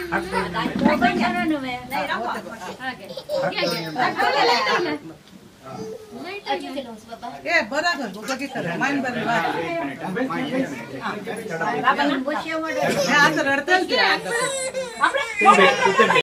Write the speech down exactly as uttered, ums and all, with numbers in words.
ए बराबर भूख की तरह मान बराबर बाबा ने बोशिया मोडे आ तो रडतल